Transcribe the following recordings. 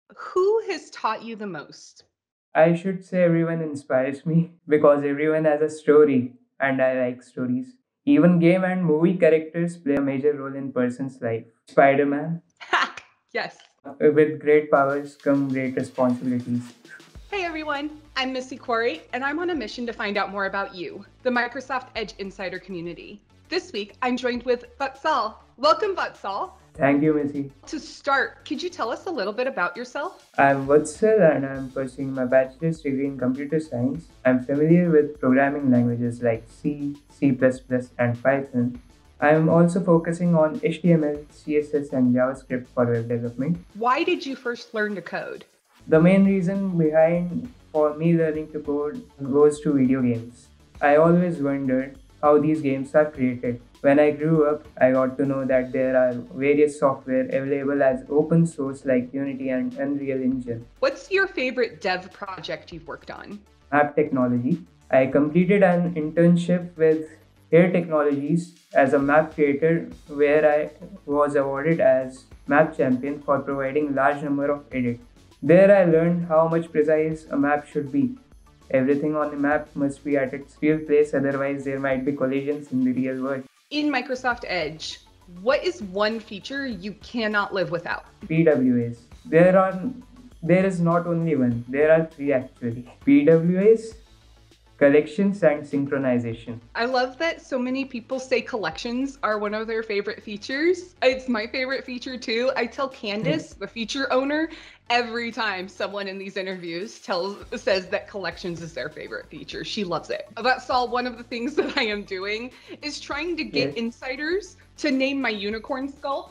Who has taught you the most? I should say everyone inspires me because everyone has a story and I like stories. Even game and movie characters play a major role in person's life. Spider-Man, Ha! Yes. with great powers come great responsibilities. Hey everyone, I'm Missy Quarry, and I'm on a mission to find out more about you, the Microsoft Edge Insider community. This week, I'm joined with Vatsal. Welcome, Vatsal. Thank you, Missy. To start, could you tell us a little bit about yourself? I'm Vatsal and I'm pursuing my bachelor's degree in computer science. I'm familiar with programming languages like C, C++, and Python. I'm also focusing on HTML, CSS, and JavaScript for web development. Why did you first learn to code? The main reason behind for me learning to code goes to video games. I always wondered how these games are created. When I grew up, I got to know that there are various software available as open source like Unity and Unreal Engine. What's your favorite dev project you've worked on? App technology. I completed an internship with Air Technologies as a map creator where I was awarded as map champion for providing large number of edits. There I learned how much precise a map should be. Everything on the map must be at its real place, otherwise there might be collisions in the real world. In Microsoft Edge, what is one feature you cannot live without? PWAs. There is not only one, there are three actually. PWAs, collections and synchronization. I love that so many people say collections are one of their favorite features. It's my favorite feature too. I tell Candace, the feature owner, every time someone in these interviews says that collections is their favorite feature. She loves it. That's all. One of the things that I am doing is trying to get Yes. insiders to name my unicorn skull.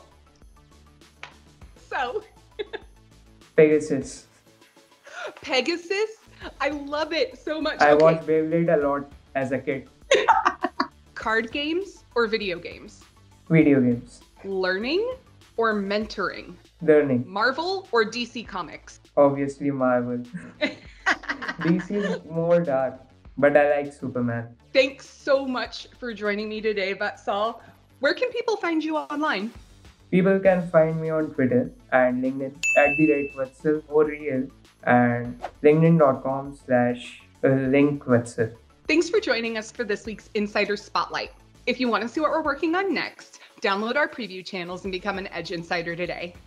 So, Pegasus. Pegasus, I love it so much. I Okay, watched Beyblade a lot as a kid. card games or video games? Video games. Learning or mentoring? Learning. Marvel or DC Comics? Obviously Marvel. DC is more dark, but I like Superman. Thanks so much for joining me today, Vatsal. Where can people find you online? People can find me on Twitter and LinkedIn at the rate Vatsal or real and linkedin.com/linkvatsal. Thanks for joining us for this week's Insider Spotlight. If you want to see what we're working on next, download our preview channels and become an Edge Insider today.